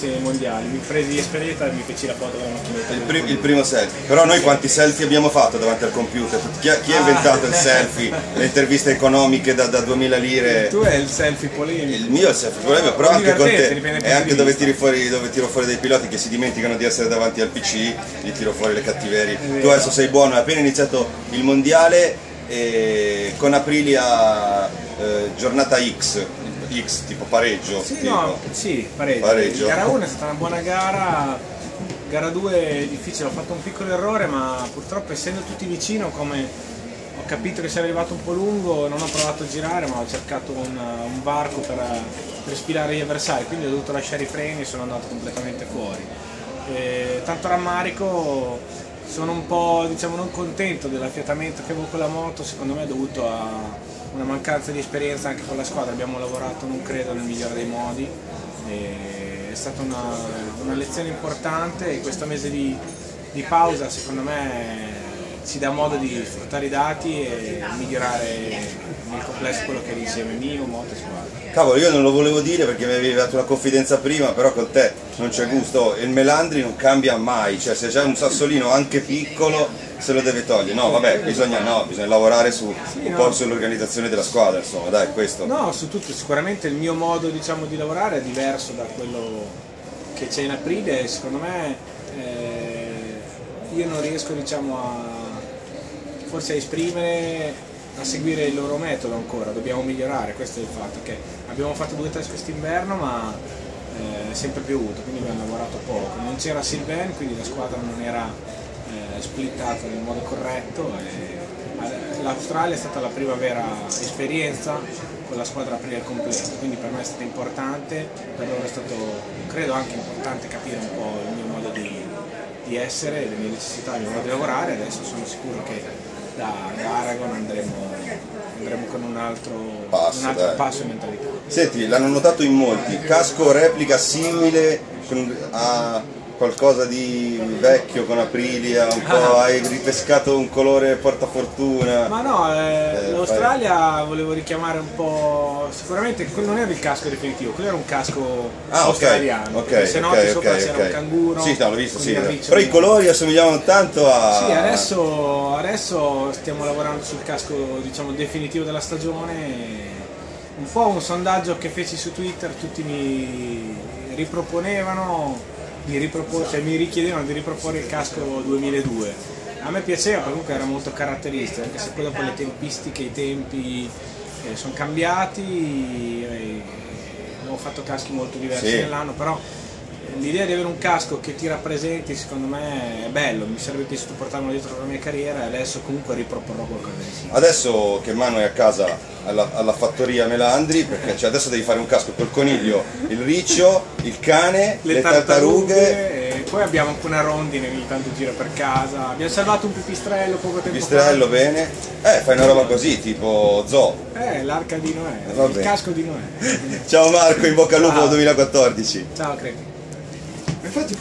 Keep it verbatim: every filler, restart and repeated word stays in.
questi mondiali, mi presi esperienza e mi feci la foto con la macchinetta. Il, pri il primo selfie. Però noi quanti selfie abbiamo fatto davanti al computer? Chi ha, chi ha inventato il selfie? Le interviste economiche da, da duemila lire? Tu è il selfie polemico. Il mio è il selfie polemico, però anche con te. E anche dove tiri fuori, dove tiro fuori dei piloti che si dimenticano di essere davanti al P C, gli tiro fuori le cattiverie. Tu adesso sei buono, hai appena iniziato il mondiale e con Aprilia eh, giornata X. X tipo pareggio. Sì, tipo. no, sì, pareggio. pareggio. Gara uno è stata una buona gara, gara due è difficile, ho fatto un piccolo errore, ma purtroppo essendo tutti vicino, come ho capito che sei arrivato un po' lungo, non ho provato a girare, ma ho cercato un, un varco per, per spirare gli avversari, quindi ho dovuto lasciare i freni e sono andato completamente fuori. E, tanto rammarico, sono un po', diciamo, non contento dell'affiatamento che avevo con la moto, secondo me è dovuto a una mancanza di esperienza anche con la squadra, abbiamo lavorato non credo nel migliore dei modi, e è stata una, una lezione importante e questo mese di, di pausa secondo me ci dà modo di sfruttare i dati e migliorare nel complesso quello che è l'insieme mio, moto e squadra. Cavolo, io non lo volevo dire perché mi avevi dato una confidenza prima, però con te non c'è gusto, il Melandri non cambia mai, cioè se c'è un sassolino anche piccolo se lo deve togliere, no vabbè, bisogna, no, bisogna lavorare su, sì, un no. po' sull'organizzazione della squadra, insomma, dai, questo. No, su tutto, sicuramente il mio modo, diciamo, di lavorare è diverso da quello che c'è in Aprilia e secondo me eh, io non riesco, diciamo, a forse a esprimere, a seguire il loro metodo ancora, dobbiamo migliorare, questo è il fatto, che abbiamo fatto due test quest'inverno ma eh, è sempre piovuto, quindi abbiamo lavorato poco, non c'era Sylvain, quindi la squadra non era eh, splittata nel modo corretto e l'Australia è stata la prima vera esperienza con la squadra Aprilia al completo, quindi per me è stato importante, per loro è stato credo anche importante capire un po' il mio modo di, di essere, le mie necessità, il mio modo di lavorare, adesso sono sicuro che da, da Aragon andremo, andremo con un altro passo, un altro passo in mentalità. Senti, l'hanno notato in molti, casco replica simile con, a qualcosa di vecchio con Aprilia, un po' hai ripescato un colore portafortuna. Ma no, eh, eh, l'Australia volevo richiamare un po', sicuramente quello non era il casco definitivo, quello era un casco ah, australiano, okay, se no okay, sopra okay, c'era okay. un canguro. Sì, no, l'ho visto, sì. Però i colori assomigliavano tanto a... Sì, adesso, adesso stiamo lavorando sul casco, diciamo, definitivo della stagione. Un po' un sondaggio che feci su Twitter, tutti mi riproponevano Mi, ripropor cioè, mi richiedevano di riproporre il casco duemiladue. A me piaceva, comunque era molto caratteristico, anche se poi dopo le tempistiche, i tempi eh, sono cambiati, eh, ho fatto caschi molto diversi sì. nell'anno, però eh, l'idea di avere un casco che ti rappresenti secondo me è bello, mi sarebbe piaciuto portarlo dietro per la mia carriera e adesso comunque riproporrò qualcosa di simile. Adesso che Manu è a casa alla, alla fattoria Melandri, perché cioè, adesso devi fare un casco col coniglio, il riccio, il cane, le, le tartarughe, tartarughe e poi abbiamo anche una rondine che ogni tanto gira per casa, abbiamo salvato un pipistrello poco tempo pipistrello, fa. Bene, eh fai una roba così tipo zoo, eh l'arca di Noè, eh, il bene. casco di Noè. Ciao Marco, in bocca al lupo Ciao. duemilaquattordici. Ciao Crepi.